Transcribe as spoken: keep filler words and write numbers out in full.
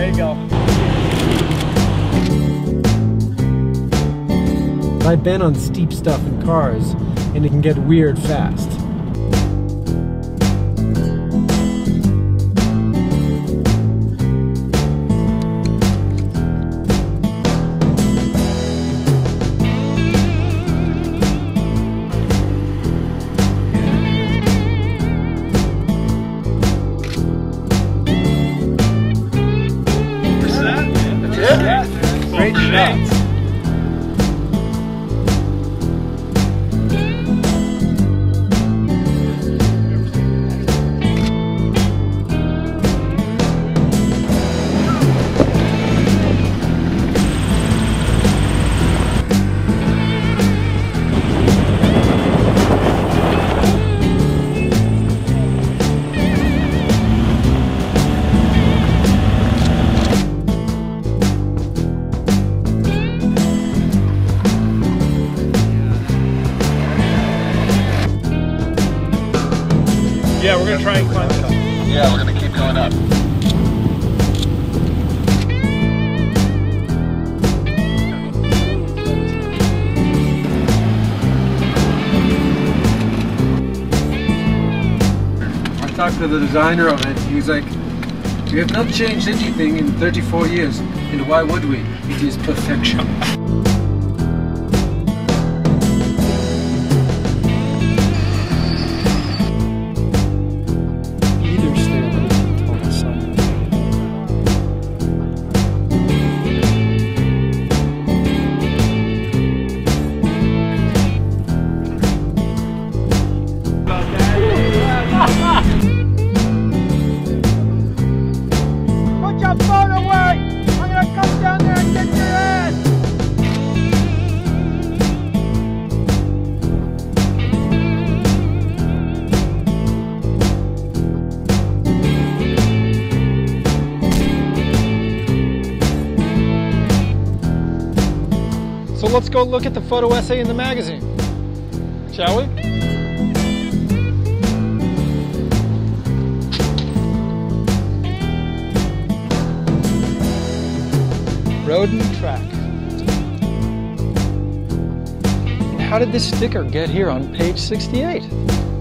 There you go. I've been on steep stuff in cars, and it can get weird fast. Great shots. Yeah, we're gonna try and climb it up. Yeah, we're gonna keep going up. I talked to the designer of it. He's like, "We have not changed anything in thirty-four years, and why would we? It is perfection." So let's go look at the photo essay in the magazine, shall we? Road and track. How did this sticker get here on page sixty-eight?